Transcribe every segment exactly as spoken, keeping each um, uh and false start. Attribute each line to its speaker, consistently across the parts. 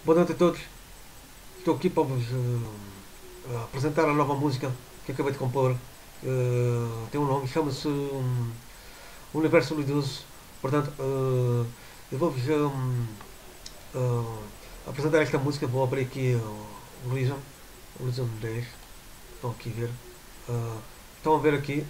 Speaker 1: Boa noite a todos. Estou aqui para vos uh, apresentar a nova música que acabei de compor. Uh, tem um nome, chama-se um, Universo Luidoso. Portanto, uh, eu vou-vos um, uh, apresentar esta música. Vou abrir aqui o Reason, o Reason dez. Estão aqui a ver. Uh, estão a ver aqui,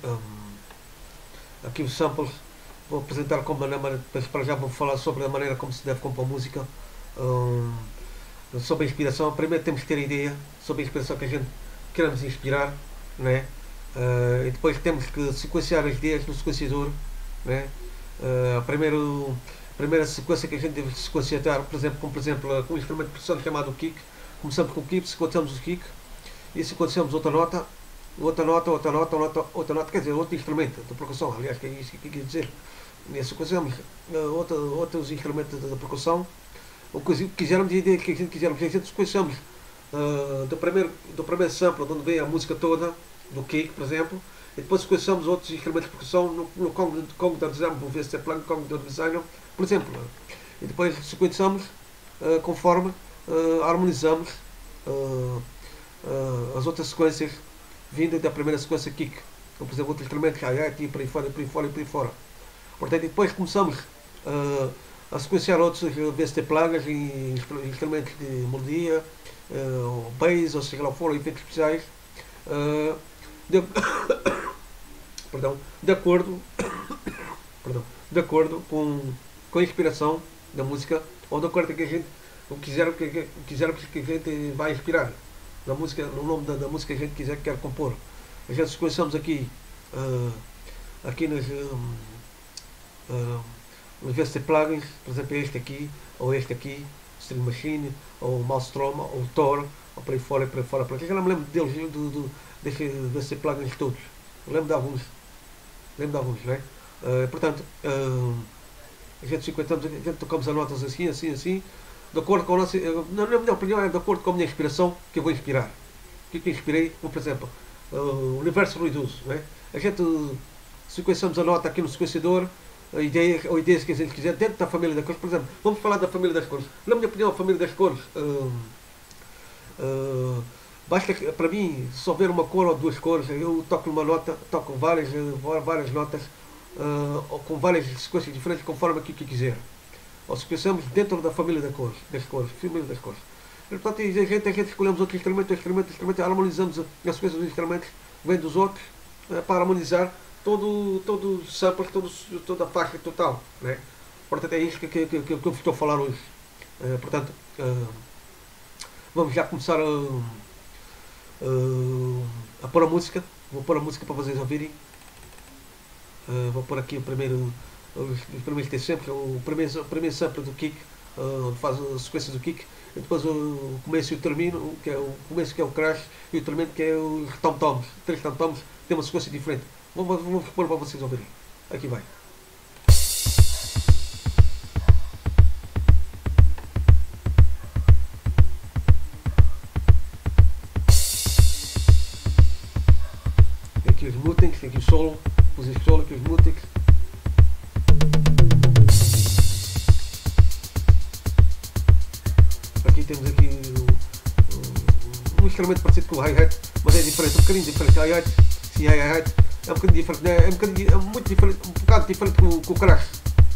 Speaker 1: um, aqui os samples. Vou apresentar como maneira, depois para já vou falar sobre a maneira como se deve compor música. Um, sobre a inspiração. Primeiro temos que ter ideia sobre a inspiração que a gente queremos inspirar, né? Uh, e depois temos que sequenciar as ideias no sequenciador, né? Uh, a, primeiro, a primeira sequência que a gente deve sequenciar, por exemplo, como por exemplo com um instrumento de percussão chamado kick. Começamos com o kick, sequenciamos o kick e sequenciamos outra nota, outra nota, outra nota, outra, outra nota, quer dizer, outro instrumento de percussão, aliás, que é isso que eu quis dizer. E sequenciamos uh, outro, outros instrumentos de, de percussão. O que quisermos, a ideia que a gente quisermos, a gente sequenciamos uh, do, primeiro, do primeiro sample, onde vem a música toda, do kick, por exemplo, e depois sequenciamos outros instrumentos de percussão no, no Congo, Congo da Design, no V S T Plan, Congo da Design, por exemplo. E depois sequenciamos uh, conforme uh, harmonizamos uh, uh, as outras sequências vindas da primeira sequência kick. Então, por exemplo, outro instrumento, hi-hat, e por aí fora, e por aí fora, e por aí fora. Portanto, depois começamos uh, a sequenciar outros V S T plagas e instrumentos de melodia, uh, bass, ou seja lá for, efeitos especiais, uh, de, perdão, de acordo, perdão, de acordo com, com a inspiração da música, ou de acordo com que a gente, o que quiser, que, que, quiser que a gente vai inspirar, na música, no nome da, da música que a gente quiser, quer compor. A gente sequenciamos aqui, uh, aqui nas... Um, uh, Em vez de ter plugins, por exemplo, este aqui, ou este aqui, Stream Machine, ou Maelstrom, ou Tor, ou por aí fora, por aí fora, por aqui. Eu não me lembro deles, do, do, desses plugins todos. Eu lembro de alguns. Lembro de alguns, não é? Uh, portanto, uh, a gente sequenciamos, a gente tocamos as notas assim, assim, assim, de acordo com a nossa. Uh, na minha opinião, é de acordo com a minha inspiração que eu vou inspirar. O que é que eu inspirei? Como, por exemplo, uh, Universo Ruidoso, não é? A gente uh, sequenciamos a nota aqui no sequenciador. A ideia, ou ideias que a gente quiser dentro da família das cores. Por exemplo, vamos falar da família das cores. Na minha opinião, a família das cores uh, uh, basta que, para mim, só ver uma cor ou duas cores, eu toco uma nota, toco várias, várias notas uh, ou com várias sequências diferentes conforme aquilo que quiser. Ou sequenciamos dentro da família das cores, das cores, família das cores. E, portanto, a gente, a gente escolhemos outro instrumento, instrumento, instrumento, harmonizamos as sequências dos instrumentos, vem dos outros, uh, para harmonizar todo todo o sample, todo, toda a faixa total, né? Portanto, é isso que, que, que, que eu estou a falar hoje. Uh, portanto, uh, vamos já começar a, uh, a pôr a música. Vou pôr a música para vocês ouvirem. Uh, vou pôr aqui o primeiro, os, os primeiros T sempre, o primeiro, o primeiro sample do kick, uh, onde faz a sequência do kick, e depois o começo e o termino, que é o começo que é o crash, e o termino que é os tom-toms. Três tom-toms tem uma sequência diferente. Vou, vou, vou pôr para vocês ouvirem. Aqui vai. Tem aqui os mutings, tem aqui o solo, pus o solo, aqui os mutings. Aqui temos aqui um, um, um instrumento parecido com o hi-hat, mas é diferente, um bocadinho diferente. Hi-hat, sim, hi-hat. É um bocadinho diferente, é, um bocadinho, é muito diferente, um bocado diferente com, com o crash.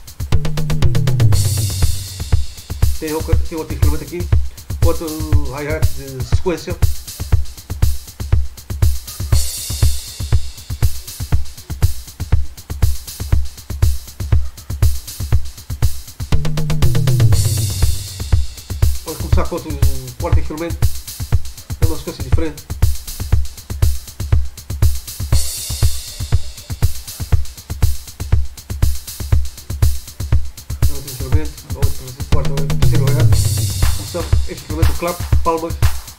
Speaker 1: Tem outro, tem outro instrumento aqui, outro hi-hat de sequência. Vamos começar com outro quarto instrumento, é uma sequência diferente. Este instrumento, o clap, palmas.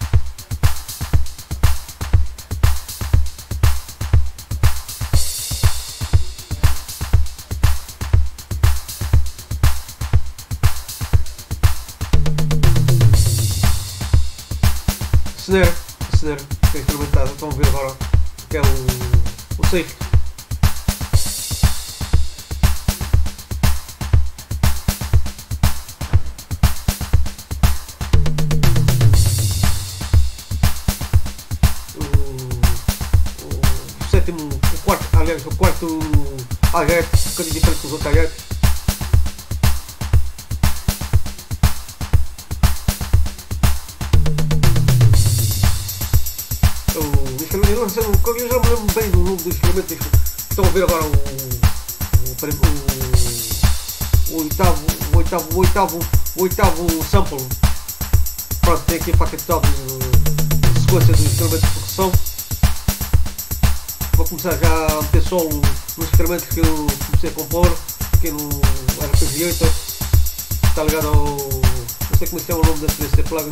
Speaker 1: Snare, snare, que é instrumentado, estão a ver agora, que é o, o safety. o quarto algarve, um bocadinho diferente dos outros algarves. O instrumento, eu não sei, eu já me lembro bem do nome do instrumento. Estão a ver agora o, o, o, o oitavo, o oitavo, o oitavo, o oitavo sample. Pronto, tem aqui a faca total de sequência do instrumento de percussão. Vou começar já a meter solo nos instrumentos que eu comecei a compor aqui no R P G oito. Está ligado ao. Não sei como é que é o nome desse, desse plugin.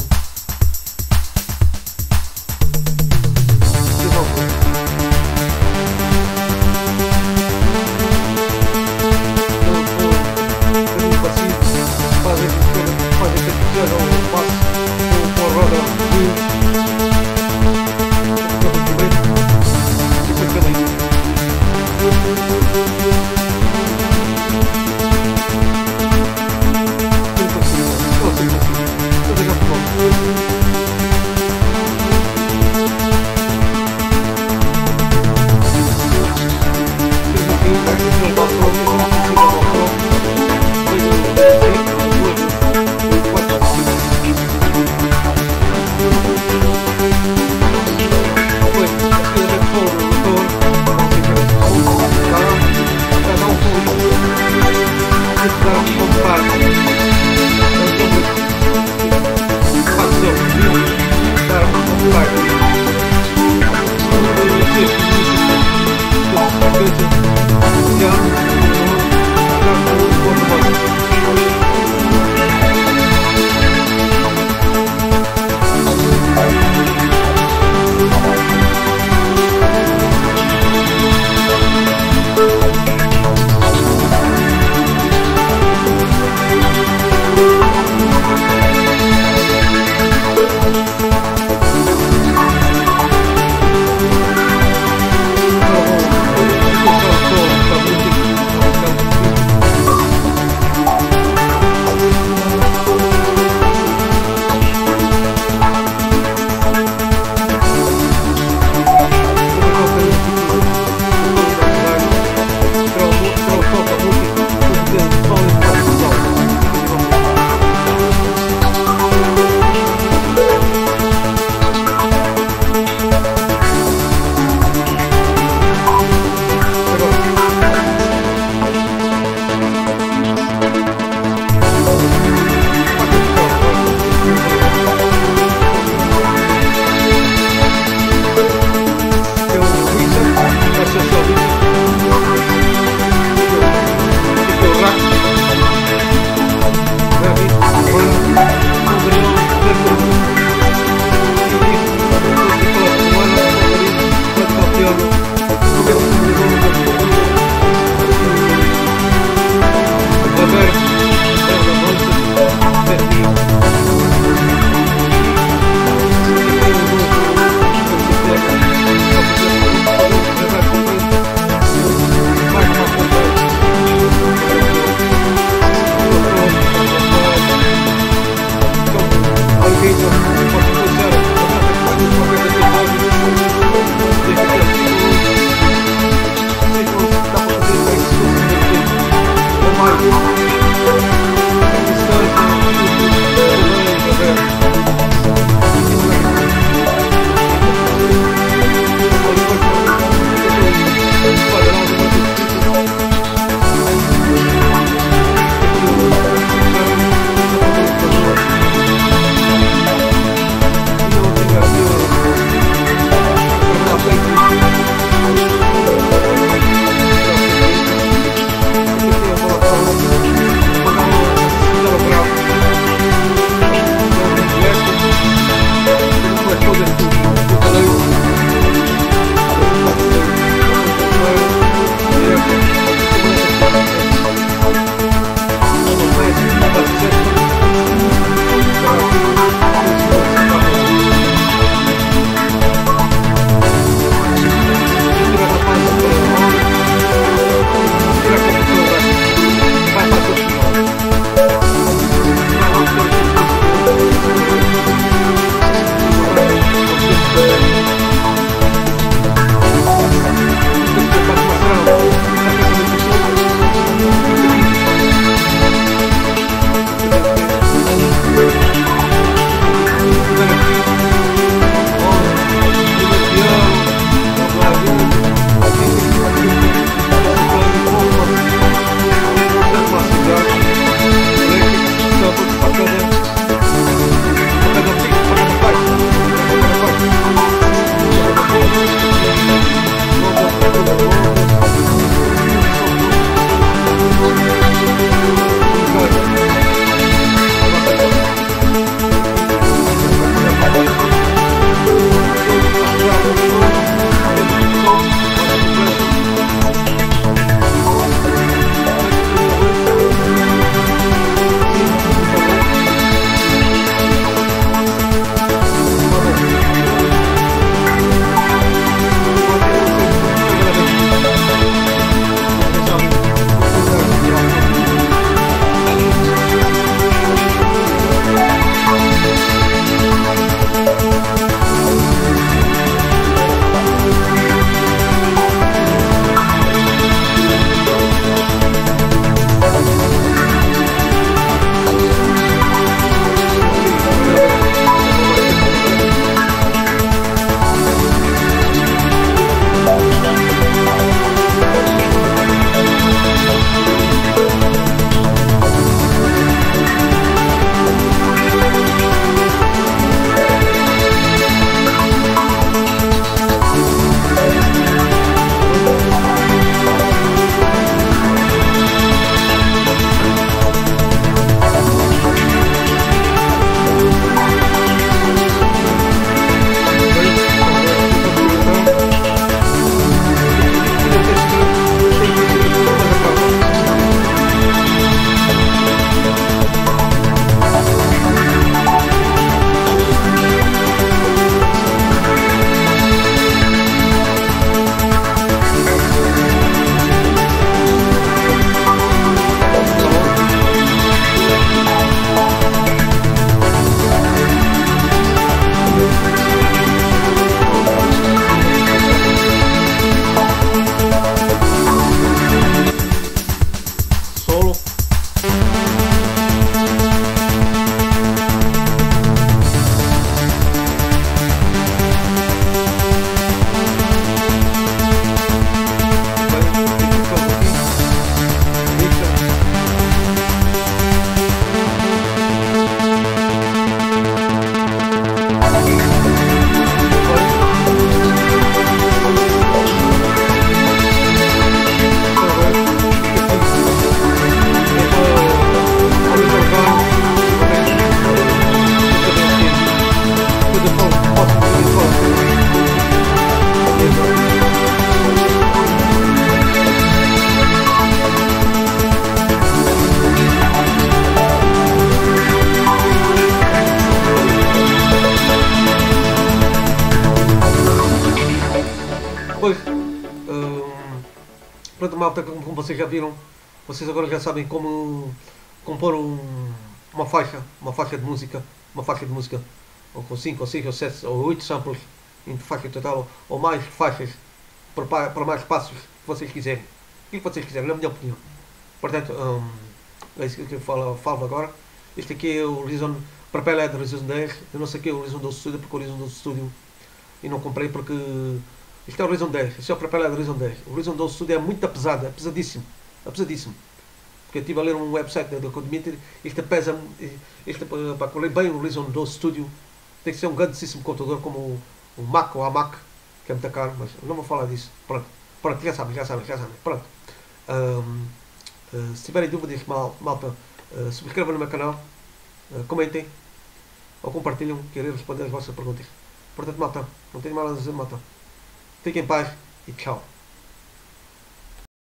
Speaker 1: malta, como, como vocês já viram, vocês agora já sabem como compor um, uma faixa, uma faixa de música, uma faixa de música, ou com cinco ou seis ou sete ou oito samples em faixa total, ou mais faixas para, para mais passos que vocês quiserem. O que vocês quiserem, na minha opinião. Portanto, hum, é isso que eu falo, falo agora. Este aqui é o Horizon, para pele é do Horizon dez. Eu não sei o que é o Horizon doze Studio, porque o Horizon doze Studio e não comprei porque isto é o Horizon dez. Isto é o para pele é do Horizon dez. O Horizon doze Studio é muito pesado, é pesadíssimo. É pesadíssimo. Porque eu estive a ler um website da Codmeter, isto pesa, isto, para correr bem o Horizon doze Studio, tem que ser um grandíssimo computador como o, o Mac ou a Mac, que é muito caro, mas não vou falar disso. Pronto, pronto, já sabem, já sabem, já sabem. Pronto. Hum, Uh, se tiverem dúvidas, mal, malta, uh, subscrevam no meu canal, uh, comentem ou compartilham, que irei responder as vossas perguntas. Portanto, malta, não tenho mais a dizer, malta. Fiquem em paz e tchau.